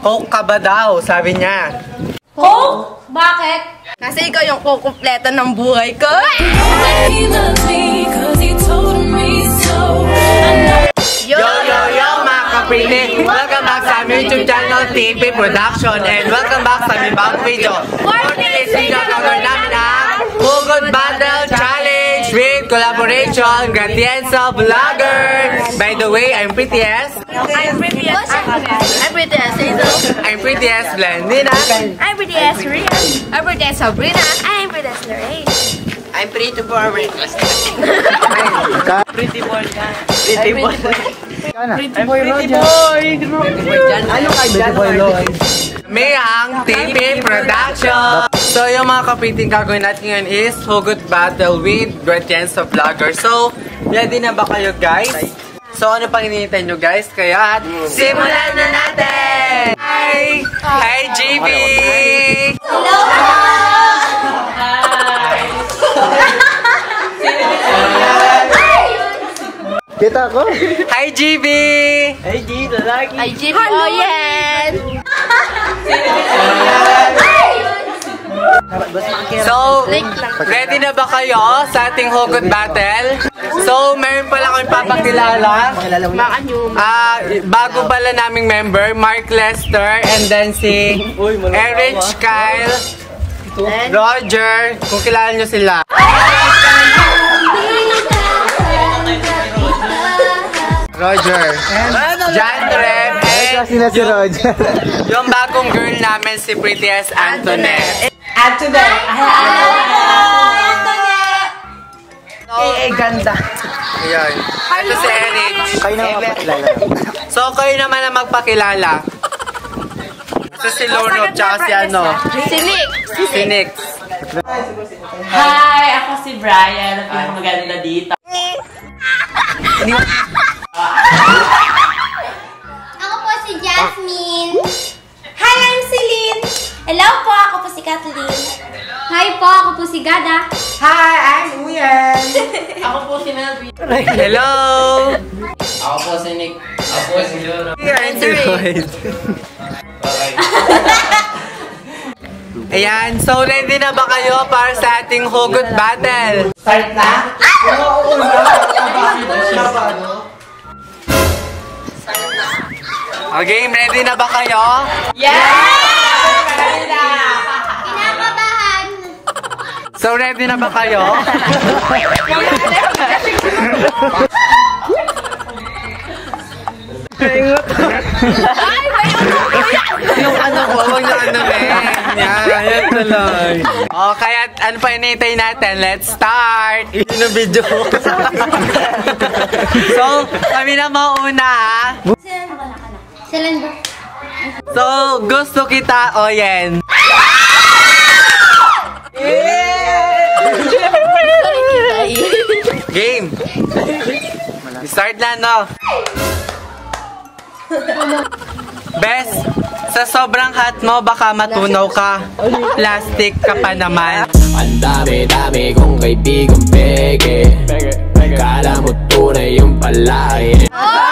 Coke ka ba daw? Sabi niya. Coke? Bakit? Kasi ikaw yung kukumpleto ng buhay ko. Yo, yo, yo, mga kapili! Welcome back sa aming YouTube channel, TV Production, and welcome back sa aming bagong video. For today's video, gagawin namin ang HUGOT Battle Challenge with collaboration, GRATIENZA Vlogger. By the way, I'm pretty as... I'm pretty as Hazel. I'm pretty as Blandina. I'm pretty as Rian. I'm pretty as Sabrina. I'm pretty as Lorraine. I'm pretty boy. Pretty boy ka. Pretty boy. Pretty boy Roger. Ano ka dyan? May ang TV Production. So yung mga kapiting gagawin natin ngayon is HUGOT Battle with GRATIENZA Vlogger. So, ready na ba kayo guys? So ano pang hinihintay nyo guys? Kaya simulan na natin! Hi! Hi GB! Hello! Kita ko? Hi GB! Hi G, lalaki. Hi, Jimmy. Oh, yes! So, ready na ba kayo sa ating HUGOT Battle? So, meron pala kami papakilala. Bago pala naming member, Mark Lester, and then si Erich, Kyle, Roger, kung kilala nyo sila. Roger, John Rem, and yung bagong girl namin si Pretty as Antoinette. Antoinette! Ganda. Ayan. Ito si Erich. Kayo na magpakilala. So, kayo naman ang magpakilala. Ito si Loro, tsaka si ano? Si Nick. Hi! Ako si Brian. Ang maganda dito. Ako po si Jasmine. Hi, I'm Celine. Hello po, ako po si Kathleen. Hi po, ako po si Gada. Hi! I'm Uyen. Ako po si Melvin. Hello! Ako po si Nick. Ako po si Loro. Ayan, so ready na ba kayo para sa ating HUGOT Battle? Start na? Okay, ready na ba kayo? Kinakabahan. So ready na ba kayo? Yung ano ko, huwag na ano yan tuloy. O, kaya ano pa inintay natin? Let's start! Yun ang video ko. So, kami na mauna ha. Silan ba? So, gusto kita, Oyen. Game! Start na, no? Bes, sa sobrang hot mo, baka matunaw ka. Plastic ka pa naman. Ang dami-dami kong kaibigang peke. Kala mo tunay yung palaki.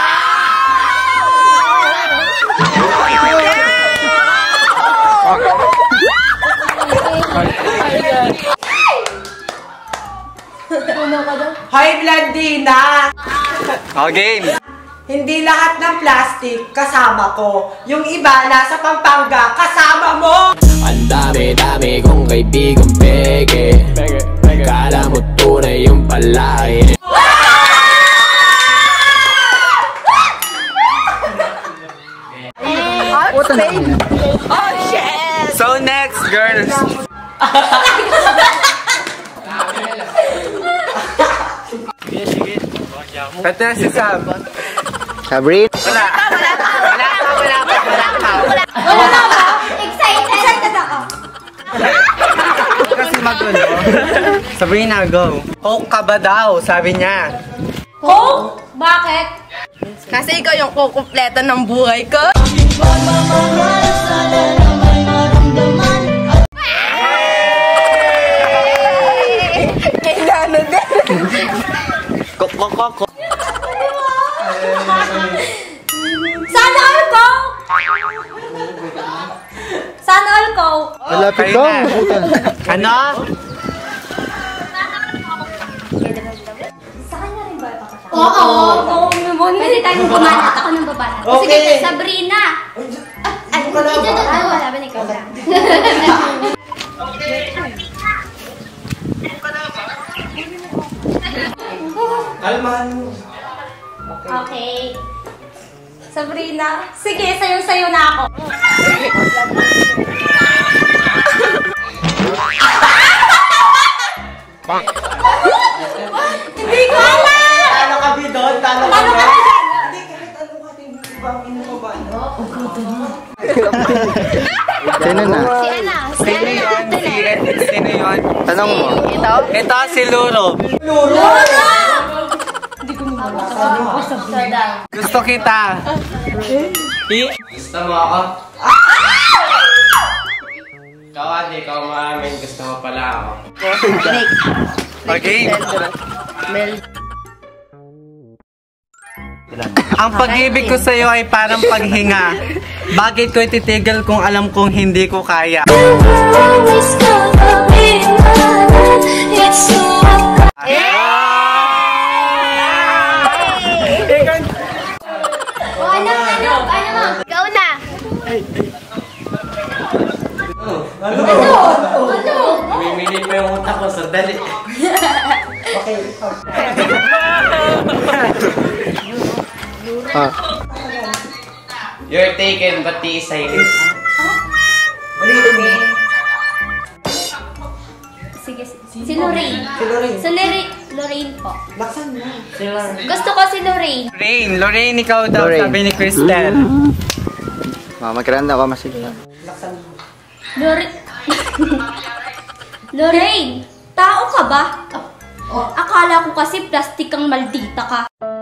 Hi, Blandina! O, game! Hindi lahat ng plastic kasama ko. Yung iba nasa Pampanga kasama mo! Ang dami-dami kong kaibigang peke. Kala mo tunay yung palaki. Oh, shit! So, next, girls. Pati na si Sam. Sabrina. Wala Wala ba? Excited ako. kasi magulo. Sabrina, go. Coke ka ba daw? Sabi niya. Coke? Bakit? Kasi ikaw yung kukumpleto ng buhay ko. Kailangan din. Kok. Sana ako! Sana all ko. Malapit kayo ka. na. Mabutan. Ano? Sa kanya rin ba ipapasama? Oo. Pwede tayong bumanat. Ako nang babanat. Okay. Sige, Sabrina. Ay, ito doon. Wala ba ikaw lang? Kalmahan mo. Okay. Sabrina. Sige, sayo-sayo na ako. Hindi ko alam! Talo ka, Bidon. Talo ka Talo ka na. na dyan. Hindi, kahit ano ka, hindi ibang inuuban. Sino na? Si Ana. Si Sino yun? Sino yun? Tanong mo. Ito si Luro. Luro! Gusto kita. Gusto mo ako? Ikaw ate, ikaw maamin. Gusto mo pala ako. Okay. Ang pag-ibig ko sa'yo ay parang paghinga. Bakit ko ititigil kung alam kong hindi ko kaya? Ano? Ikaw na. Ano? Mimili pa yung utak ko, sandali. Okay. Ah. You're taken, but the silent. Ulitin mo. Sige, si Lorraine. Si Lorraine. Si Lorraine po. Laksan mo. Gusto ko si Lorraine. Lorraine, ikaw daw, Lorraine. sabi ni Crystal. Magkiranda ako masigla. Laksan mo. Lorraine, tao ka ba? Akala ko kasi plastic kang maldita ka.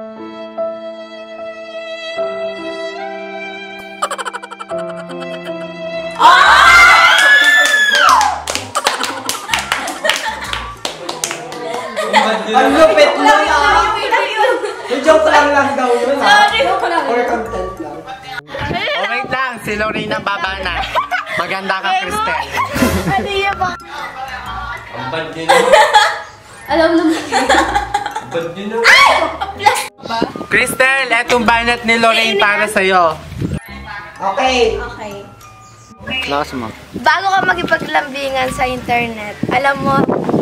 Ang lupit lang ah! Yung joke lang daw yun ah. Or content lang. Oh, wait lang, si Lorraine ang babana. Maganda ka, Crystal. Ano yun ba? Ang bad nyo naman. Alam naman. Ang bad nyo naman. Crystal, etong banat ni Lorraine para sa'yo. Okay. Okay. Lakas mo. Bago ka makipaglambingan sa internet, alam mo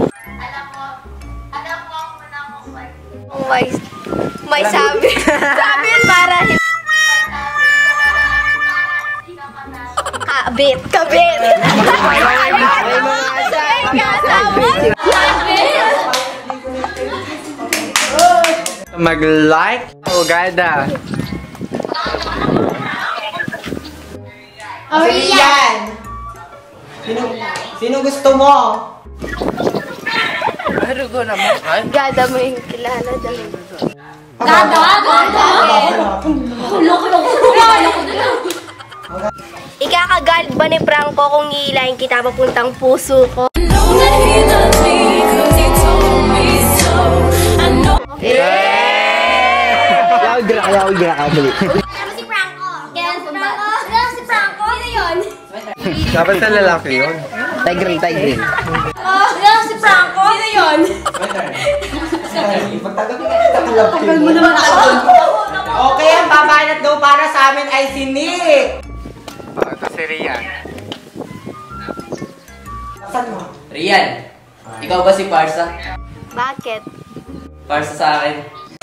kung may sabi. Sabi yun para kabit. Kabit. Mag-like, Ugada. Rian! Sino gusto mo? Gada mo yung kilala daw. Gada! Ikakagalit ba ni Franco kung hihilahin kita papuntang puso ko? Yaw, gira ka. Dali. Ano si Franco? Kaya si Franco? Sino yun? Dapat sa lalaki yun. Tigreen. Kaya si Franco? Sino yun? Tagal mo naman ako. Okay, ang babanat daw para sa amin ay si Nick. Ito si Rian. Laksan mo. Rian, ikaw ba si Parsa? Bakit? Parsa sa akin.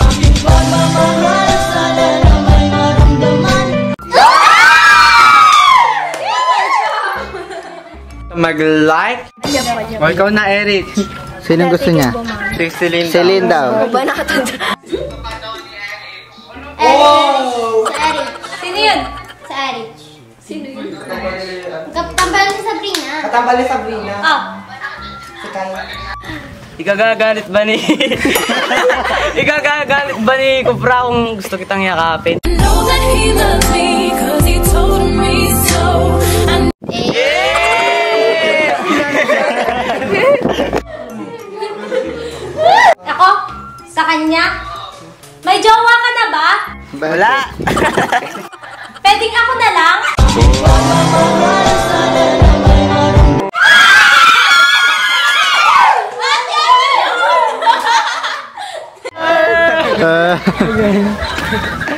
Mag-like. O ikaw na, Eric. Sino gusto niya? Si Celine. Celine daw. Ba nakatanda? Oh! Si Eric. Sino yun? Si Eric. Sino yun? Tambal ni Sabrina. Katambal ni Sabrina. Oh. Si Kaya. Ikagagalit ba ni... Ikagagalit ba ni Kupra kung gusto kitang yakapin? Ako? Sa kanya? May jowa ka na ba? Wala. Pwedeng ako na lang? ba?